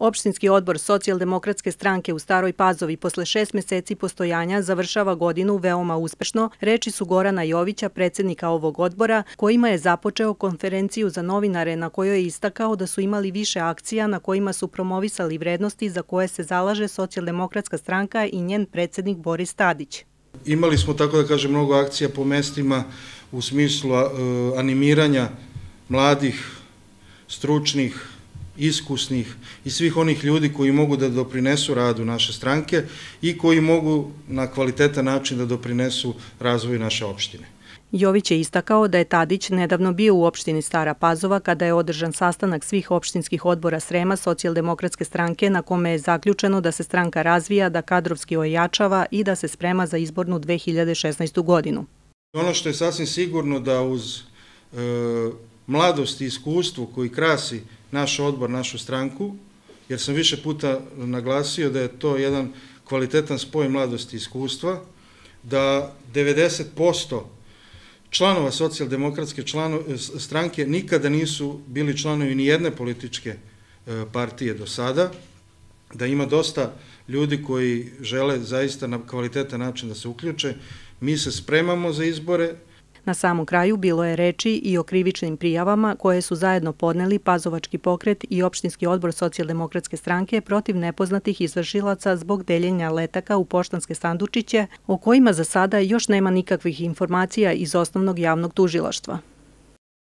Opštinski odbor Socijaldemokratske stranke u Staroj Pazovi posle 6 meseci postojanja završava godinu veoma uspešno, reči su Gorana Jovića, predsjednika ovog odbora, kojima je započeo konferenciju za novinare na kojoj je istakao da su imali više akcija na kojima su promovisali vrednosti za koje se zalaže Socijaldemokratska stranka i njen predsjednik Boris Tadić. Imali smo, tako da kažem, mnogo akcija po mestima u smislu animiranja mladih, stručnih, iskusnih i svih onih ljudi koji mogu da doprinesu radu naše stranke i koji mogu na kvalitetan način da doprinesu razvoju naše opštine. Jović je istakao da je Tadić nedavno bio u opštini Stara Pazova kada je održan sastanak svih opštinskih odbora Srema Socijaldemokratske stranke na kome je zaključeno da se stranka razvija, da kadrovski ojačava i da se sprema za izbornu 2016. godinu. Ono što je sasvim sigurno da uz mladost i iskustvo koji krasi naš odbor, našu stranku, jer sam više puta naglasio da je to jedan kvalitetan spoj mladosti i iskustva, da 90% članova Socijaldemokratske stranke nikada nisu bili članovi ni jedne političke partije do sada, da ima dosta ljudi koji žele zaista na kvalitetan način da se uključe. Mi se spremamo za izbore. Na samom kraju bilo je reči i o krivičnim prijavama koje su zajedno podneli Pazovački pokret i Opštinski odbor Socijaldemokratske stranke protiv nepoznatih izvršilaca zbog deljenja letaka u poštanske sandučiće, o kojima za sada još nema nikakvih informacija iz osnovnog javnog tužilaštva.